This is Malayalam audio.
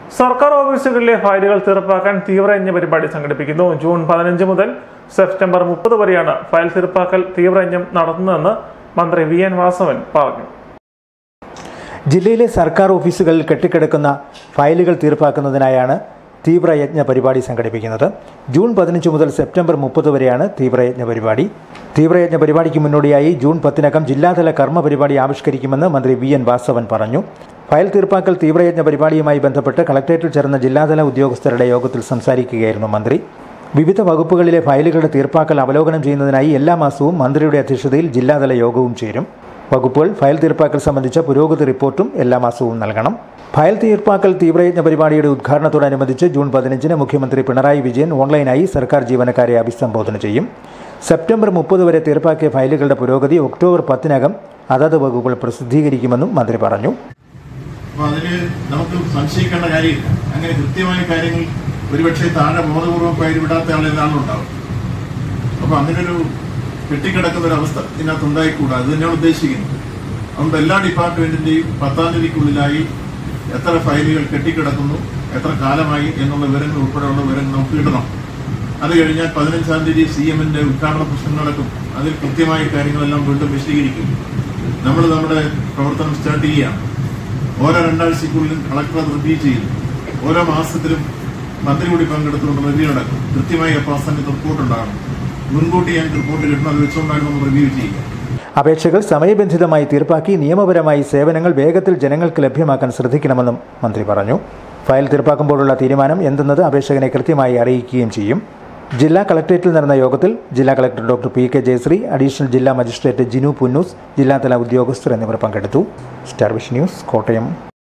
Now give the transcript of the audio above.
സർക്കാർ ഓഫീസുകളിലെ ഫയലുകൾ തീർപ്പാക്കാൻ തീവ്രയജ്ഞ പരിപാടി സംഘടിപ്പിക്കുന്നു. ജൂൺ 15 മുതൽ സെപ്റ്റംബർ 30 വരെയാണ് ഫയൽ തീർപ്പാക്കൽ തീവ്രയജ്ഞം നടത്തുന്നതെന്ന് മന്ത്രി വി.എൻ. വാസവൻ പറഞ്ഞു. ജില്ലയിലെ സർക്കാർ ഓഫീസുകളിൽ കെട്ടിക്കിടക്കുന്ന ഫയലുകൾ തീർപ്പാക്കുന്നതിനായാണ് തീവ്രയജ്ഞ പരിപാടി സംഘടിപ്പിക്കുന്നത്. ജൂൺ 15 മുതൽ സെപ്റ്റംബർ 30 വരെയാണ് തീവ്രയജ്ഞ പരിപാടി. തീവ്രയജ്ഞ പരിപാടിക്ക് മുന്നോടിയായി ജൂൺ 10-നകം ജില്ലാതല കർമ്മ പരിപാടി ആവിഷ്കരിക്കുമെന്ന് മന്ത്രി വി.എൻ. വാസവൻ പറഞ്ഞു. ഫയൽ തീർപ്പാക്കൽ തീവ്രയജ്ഞ പരിപാടിയുമായി ബന്ധപ്പെട്ട് കളക്ടറേറ്റിൽ ചേർന്ന ജില്ലാതല ഉദ്യോഗസ്ഥരുടെ യോഗത്തിൽ സംസാരിക്കുകയായിരുന്നു മന്ത്രി. വിവിധ വകുപ്പുകളിലെ ഫയലുകളുടെ തീർപ്പാക്കൽ അവലോകനം ചെയ്യുന്നതിനായി എല്ലാ മാസവും മന്ത്രിയുടെ അധ്യക്ഷതയിൽ ജില്ലാതല യോഗവും ചേരും. വകുപ്പുകൾ ഫയൽ തീർപ്പാക്കൽ സംബന്ധിച്ച പുരോഗതി റിപ്പോർട്ടും എല്ലാ മാസവും നൽകണം. ഫയൽ തീർപ്പാക്കൽ തീവ്രയജ്ഞ പരിപാടിയുടെ ഉദ്ഘാടനത്തോടനുബന്ധിച്ച് ജൂൺ 15-ന് മുഖ്യമന്ത്രി പിണറായി വിജയൻ ഓൺലൈനായി സർക്കാർ ജീവനക്കാരെ അഭിസംബോധന ചെയ്യും. സെപ്റ്റംബർ 30 വരെ തീർപ്പാക്കിയ ഫയലുകളുടെ പുരോഗതി ഒക്ടോബർ 10-നകം അതത് വകുപ്പുകൾ പ്രസിദ്ധീകരിക്കുമെന്നും മന്ത്രി പറഞ്ഞു. അതിന് നമുക്ക് സംശയിക്കേണ്ട കാര്യമില്ല. അങ്ങനെ കൃത്യമായ കാര്യങ്ങൾ ഒരുപക്ഷെ താഴെ ബോധപൂർവ്വം ഫയൽ വിടാത്ത ആളെന്നാണുണ്ടാവും. അപ്പൊ അങ്ങനൊരു കെട്ടിക്കിടക്കുന്ന ഒരു അവസ്ഥ ഇതിനകത്ത് ഉണ്ടായിക്കൂടാ. അത് തന്നെയാണ് ഉദ്ദേശിക്കുന്നത്. അതുകൊണ്ട് എല്ലാ ഡിപ്പാർട്ട്മെന്റിന്റെയും 10-ാം തീയതിക്കുള്ളിലായി എത്ര ഫയലുകൾ കെട്ടിക്കിടക്കുന്നു, എത്ര കാലമായി എന്നുള്ള വിവരങ്ങൾ ഉൾപ്പെടെയുള്ള വിവരങ്ങൾ നമുക്ക് കിട്ടണം. അത് കഴിഞ്ഞാൽ 15-ാം തീയതി CM-ന്റെ ഉദ്ഘാടന പ്രശ്നം നടക്കും. അതിൽ കൃത്യമായ കാര്യങ്ങളെല്ലാം വീണ്ടും വിശദീകരിക്കും. നമ്മുടെ പ്രവർത്തനം സ്റ്റാർട്ട് ചെയ്യുകയാണ്. ഓരോ 2 ആഴ്ചയ്ക്കുള്ളിലും കളക്ടർ അത് റിവ്യൂ ചെയ്യും. ഓരോ മാസത്തിലും മന്ത്രി കൂടി പങ്കെടുത്തുകൊണ്ട് റിവ്യൂ നടക്കും. കൃത്യമായി അപ്പാസന്റെ റിപ്പോർട്ട് ഉണ്ടാകണം. മുൻകൂട്ടി ഞങ്ങൾക്ക് റിപ്പോർട്ട് കിട്ടണം. അത് വെച്ചുകൊണ്ടാണ് നമ്മൾ റിവ്യൂ ചെയ്യുക. അപേക്ഷകൾ സമയബന്ധിതമായി തീർപ്പാക്കി നിയമപരമായി സേവനങ്ങൾ വേഗത്തിൽ ജനങ്ങൾക്ക് ലഭ്യമാക്കാൻ ശ്രദ്ധിക്കണമെന്നും മന്ത്രി പറഞ്ഞു. ഫയൽ തീർപ്പാക്കുമ്പോഴുള്ള തീരുമാനം എന്തെന്നത് അപേക്ഷകനെ കൃത്യമായി അറിയിക്കുകയും ചെയ്യും. ജില്ലാ കളക്ടറേറ്റിൽ നടന്ന യോഗത്തിൽ ജില്ലാ collector doctor P K Jayashree, additional ജില്ലാ മജിസ്ട്രേറ്റ് ജിനു പുന്നൂസ്, ജില്ലാതല ഉദ്യോഗസ്ഥർ എന്നിവർ പങ്കെടുത്തു. Star vision news, Kottayam.